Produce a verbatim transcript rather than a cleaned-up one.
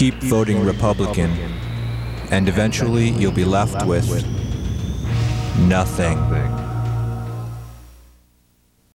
keep voting Republican, and eventually you'll be left with nothing.